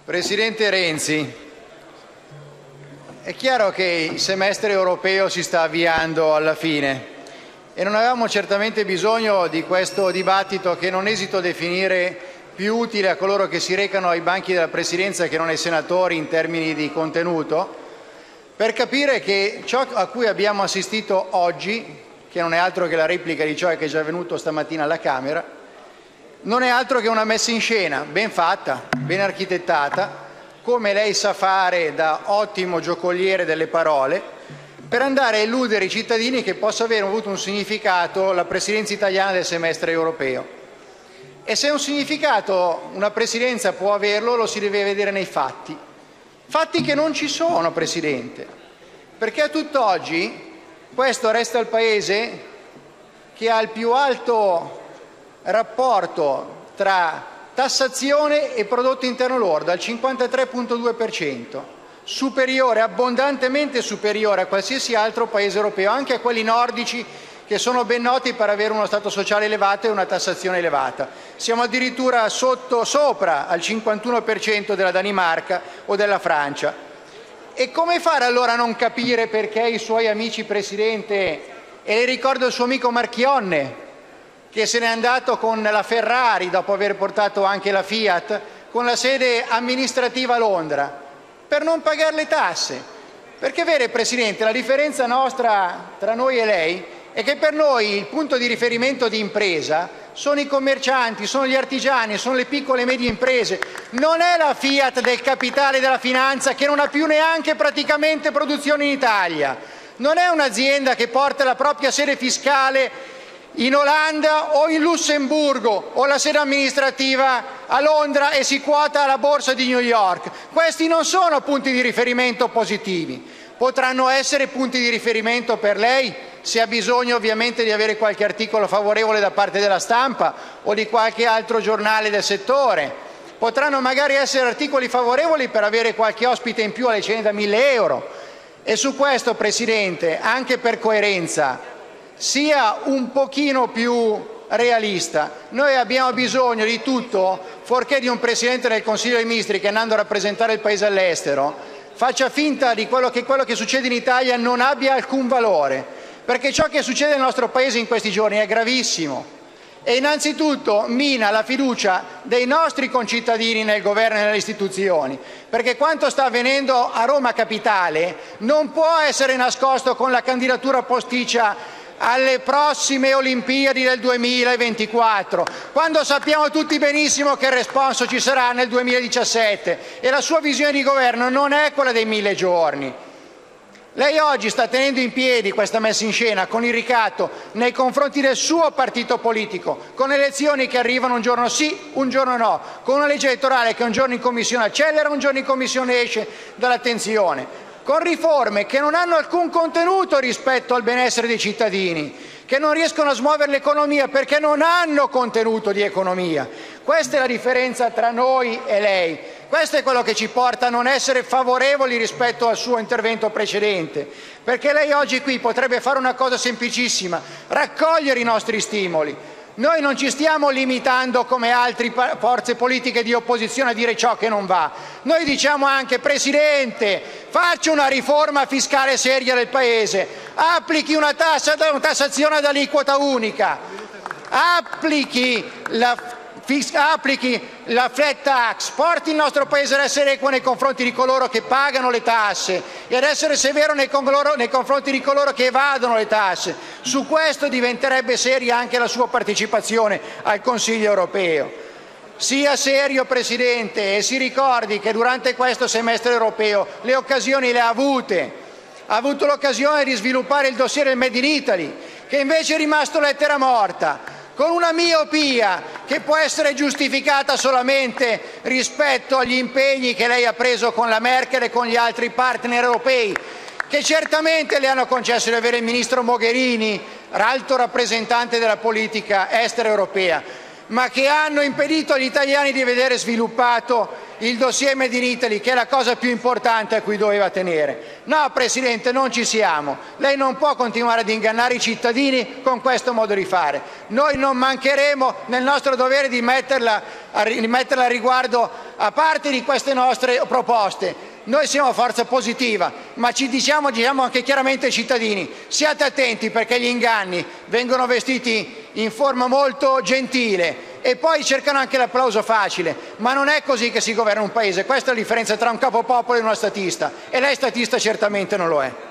Presidente Renzi, è chiaro che il semestre europeo si sta avviando alla fine e non avevamo certamente bisogno di questo dibattito, che non esito a definire più utile a coloro che si recano ai banchi della Presidenza che non ai senatori in termini di contenuto, per capire che ciò a cui abbiamo assistito oggi, che non è altro che la replica di ciò che è già avvenuto stamattina alla Camera, non è altro che una messa in scena ben fatta, ben architettata, come lei sa fare da ottimo giocoliere delle parole, per andare a illudere i cittadini che possa avere avuto un significato la presidenza italiana del semestre europeo. E se un significato una presidenza può averlo, lo si deve vedere nei fatti. Fatti che non ci sono, Presidente, perché a tutt'oggi questo resta il Paese che ha il più alto rapporto tra tassazione e prodotto interno lordo, al 53,2%, superiore, abbondantemente superiore a qualsiasi altro Paese europeo, anche a quelli nordici, che sono ben noti per avere uno Stato sociale elevato e una tassazione elevata. Siamo addirittura sopra al 51% della Danimarca o della Francia. E come fare allora a non capire perché i suoi amici, Presidente, e le ricordo il suo amico Marchionne, che se n'è andato con la Ferrari dopo aver portato anche la Fiat, con la sede amministrativa a Londra, per non pagare le tasse? Perché vede, Presidente, la differenza nostra tra noi e lei è che per noi il punto di riferimento di impresa sono i commercianti, sono gli artigiani, sono le piccole e medie imprese. Non è la Fiat del capitale e della finanza, che non ha più neanche praticamente produzione in Italia. Non è un'azienda che porta la propria sede fiscale in Olanda o in Lussemburgo o la sede amministrativa a Londra e si quota alla borsa di New York. Questi non sono punti di riferimento positivi. Potranno essere punti di riferimento per lei, se ha bisogno ovviamente di avere qualche articolo favorevole da parte della Stampa o di qualche altro giornale del settore. Potranno magari essere articoli favorevoli per avere qualche ospite in più alle cene da 1.000 euro. E su questo, Presidente, anche per coerenza, sia un pochino più realista. Noi abbiamo bisogno di tutto, fuorché di un Presidente del Consiglio dei Ministri che, andando a rappresentare il Paese all'estero, faccia finta di quello che succede in Italia non abbia alcun valore, perché ciò che succede nel nostro Paese in questi giorni è gravissimo e innanzitutto mina la fiducia dei nostri concittadini nel governo e nelle istituzioni, perché quanto sta avvenendo a Roma Capitale non può essere nascosto con la candidatura posticcia alle prossime Olimpiadi del 2024, quando sappiamo tutti benissimo che il responso ci sarà nel 2017 e la sua visione di governo non è quella dei 1.000 giorni. Lei oggi sta tenendo in piedi questa messa in scena con il ricatto nei confronti del suo partito politico, con elezioni che arrivano un giorno sì, un giorno no, con una legge elettorale che un giorno in Commissione accelera, un giorno in Commissione esce dall'attenzione, con riforme che non hanno alcun contenuto rispetto al benessere dei cittadini, che non riescono a smuovere l'economia perché non hanno contenuto di economia. Questa è la differenza tra noi e lei. Questo è quello che ci porta a non essere favorevoli rispetto al suo intervento precedente, perché lei oggi qui potrebbe fare una cosa semplicissima: raccogliere i nostri stimoli. Noi non ci stiamo limitando come altre forze politiche di opposizione a dire ciò che non va. Noi diciamo anche: Presidente, faccia una riforma fiscale seria del Paese, applichi una tassazione ad aliquota unica, applichi la flat tax, porti il nostro Paese ad essere equo nei confronti di coloro che pagano le tasse e ad essere severo nei confronti di coloro che evadono le tasse. Su questo diventerebbe seria anche la sua partecipazione al Consiglio europeo. Sia serio, Presidente, e si ricordi che durante questo semestre europeo le occasioni le ha avute. Ha avuto l'occasione di sviluppare il dossier del Made in Italy, che invece è rimasto lettera morta, con una miopia che può essere giustificata solamente rispetto agli impegni che lei ha preso con la Merkel e con gli altri partner europei, che certamente le hanno concesso di avere il ministro Mogherini, alto rappresentante della politica estera europea, ma che hanno impedito agli italiani di vedere sviluppato il dossier Made in Italy, che è la cosa più importante a cui doveva tenere. No, Presidente, non ci siamo. Lei non può continuare ad ingannare i cittadini con questo modo di fare. Noi non mancheremo nel nostro dovere di metterla a riguardo a parte di queste nostre proposte. Noi siamo forza positiva, ma diciamo anche chiaramente ai cittadini: siate attenti, perché gli inganni vengono vestiti in forma molto gentile e poi cercano anche l'applauso facile, ma non è così che si governa un paese. Questa è la differenza tra un capopopolo e uno statista, e lei statista certamente non lo è.